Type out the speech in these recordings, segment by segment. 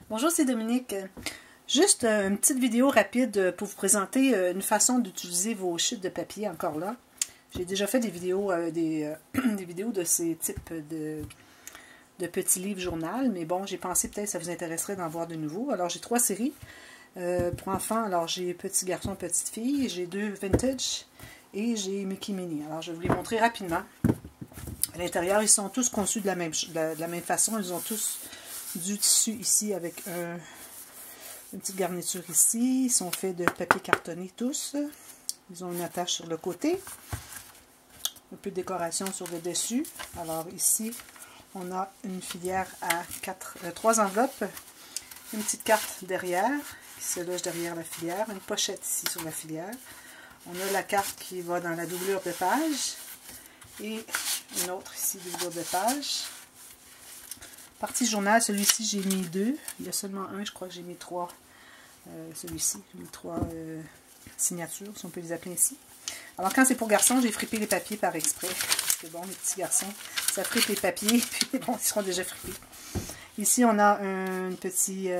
Bonjour, c'est Dominique. Juste une petite vidéo rapide pour vous présenter une façon d'utiliser vos sheets de papier encore là. J'ai déjà fait des vidéos, des vidéos de ces types de petits livres journal, mais bon, j'ai pensé peut-être que ça vous intéresserait d'en voir de nouveau. Alors, j'ai 3 séries pour enfants. Alors, j'ai petit garçon, petite fille, j'ai 2 vintage et j'ai Mickey Minnie. Alors, je vais vous les montrer rapidement. À l'intérieur, ils sont tous conçus de la même façon. Ils ont tous du tissu ici avec une petite garniture ici. Ils sont faits de papier cartonné tous. Ils ont une attache sur le côté. Un peu de décoration sur le dessus. Alors ici, on a une filière à 3 enveloppes. Une petite carte derrière qui se loge derrière la filière. Une pochette ici sur la filière. On a la carte qui va dans la doublure de page. Et une autre ici, doublure de page. Partie journal, celui-ci j'ai mis 2. Il y a seulement un, je crois que j'ai mis 3. Celui-ci, j'ai mis 3 signatures, si on peut les appeler ainsi. Alors quand c'est pour garçons, j'ai frippé les papiers par exprès. Parce que bon, les petits garçons, ça frippe les papiers, puis bon, ils seront déjà frippés. Ici, on a un petit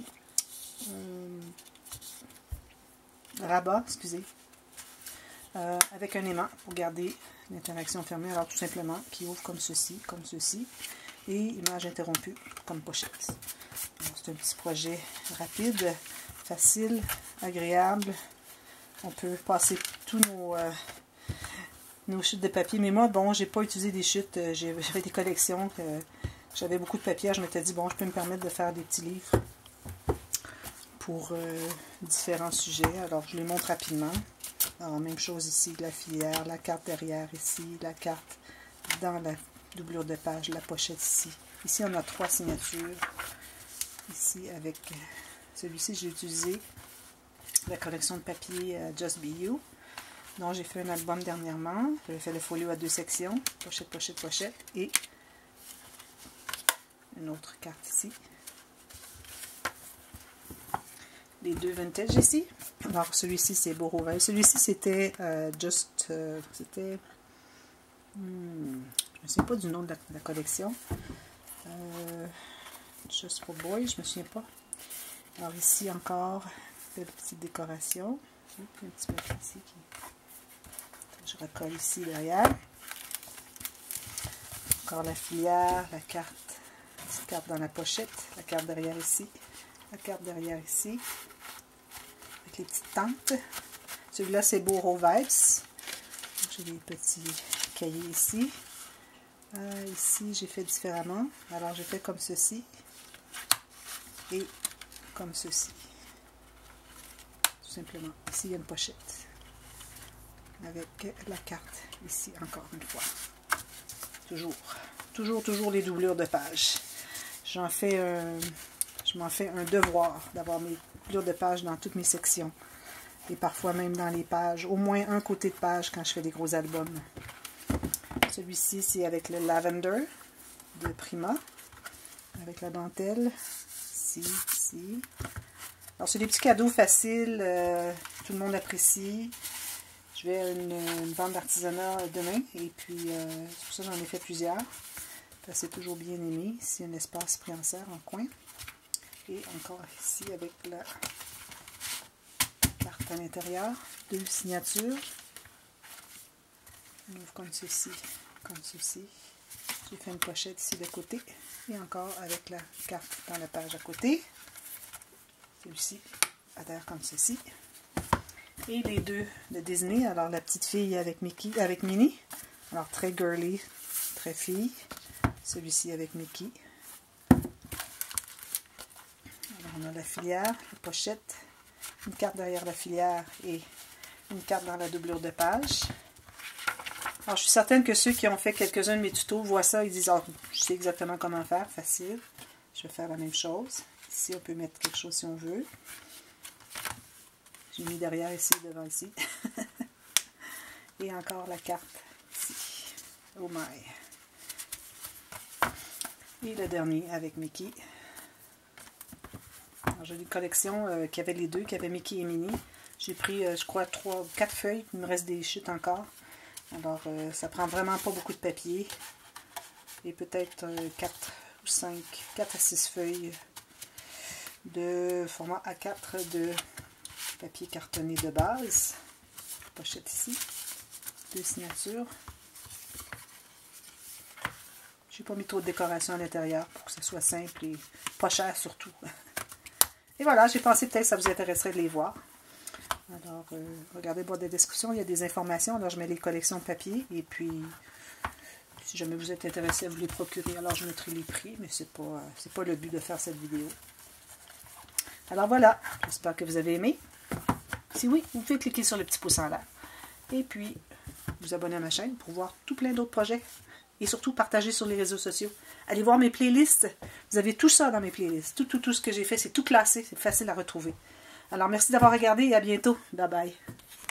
rabat, excusez, avec un aimant pour garder l'interaction fermée. Alors tout simplement, qui ouvre comme ceci, et image interrompue comme pochette. C'est un petit projet rapide, facile, agréable. On peut passer tous nos chutes de papier. Mais moi, bon, j'ai pas utilisé des chutes. J'avais des collections. J'avais beaucoup de papier. Je m'étais dit, bon, je peux me permettre de faire des petits livres pour différents sujets. Alors, je les montre rapidement. Alors, même chose ici, la filière, la carte derrière ici, la carte dans la doublure de page, la pochette ici. Ici, on a 3 signatures. Ici, avec celui-ci, j'ai utilisé la collection de papier Just Be You, dont j'ai fait un album dernièrement. J'avais fait le folio à 2 sections, pochette, pochette, pochette, et une autre carte ici. Les 2 vintage ici. Alors, celui-ci, c'est Beau Rouvel. Celui-ci, c'était c'était... je ne me souviens pas du nom de la collection. Just for Boys, je ne me souviens pas. Alors ici encore, une petite décoration. Un petit peu ici. Je recolle ici derrière. Encore la filière, la carte. Petite carte dans la pochette. La carte derrière ici. La carte derrière ici. Avec les petites tentes. Celui-là, c'est Beau Vibes. J'ai des petits cahiers ici. Ici, j'ai fait différemment. Alors, j'ai fait comme ceci. Et comme ceci. Tout simplement. Ici, il y a une pochette. Avec la carte. Ici, encore une fois. Toujours les doublures de page. Je m'en fais un devoir d'avoir mes doublures de page dans toutes mes sections. Et parfois même dans les pages. Au moins un côté de page quand je fais des gros albums. Celui-ci, c'est avec le Lavender de Prima. Avec la dentelle. Ici. Alors, c'est des petits cadeaux faciles. Tout le monde apprécie. Je vais à une vente d'artisanat demain. Et puis, c'est pour ça que j'en ai fait plusieurs. C'est toujours bien aimé. Ici, un espace pris en serre en coin. Et encore ici, avec la carte à l'intérieur. 2 signatures. On ouvre comme ceci. Comme ceci. J'ai fait une pochette ici de côté. Et encore avec la carte dans la page à côté. Celui-ci adhère comme ceci. Et les 2 de Disney. Alors la petite fille avec Minnie. Alors très girly, très fille. Celui-ci avec Mickey. Alors on a la filière, la pochette. Une carte derrière la filière et une carte dans la doublure de page. Alors, je suis certaine que ceux qui ont fait quelques-uns de mes tutos voient ça, ils disent, oh, je sais exactement comment faire, facile. Je vais faire la même chose. Ici, on peut mettre quelque chose si on veut. J'ai mis derrière ici, devant ici. Et encore la carte ici. Oh my! Et le dernier avec Mickey. Alors, j'ai une collection qui avait les 2, qui avait Mickey et Minnie. J'ai pris, je crois, 3 ou 4 feuilles. Il me reste des chutes encore. Alors, ça prend vraiment pas beaucoup de papier. Et peut-être 4 ou 5, 4 à 6 feuilles de format A4 de papier cartonné de base. Pochette ici. 2 signatures. Je n'ai pas mis trop de décoration à l'intérieur pour que ce soit simple et pas cher surtout. Et voilà, j'ai pensé peut-être que ça vous intéresserait de les voir. Alors, regardez le bas de la description, il y a des informations. Alors, je mets les collections de papier. Et puis, si jamais vous êtes intéressé à vous les procurer, alors je mettrai les prix. Mais c'est pas le but de faire cette vidéo. Alors voilà, j'espère que vous avez aimé. Si oui, vous pouvez cliquer sur le petit pouce en l'air. Et puis, vous abonner à ma chaîne pour voir tout plein d'autres projets. Et surtout, partager sur les réseaux sociaux. Allez voir mes playlists. Vous avez tout ça dans mes playlists. Tout ce que j'ai fait, c'est tout classé. C'est facile à retrouver. Alors, merci d'avoir regardé et à bientôt. Bye bye.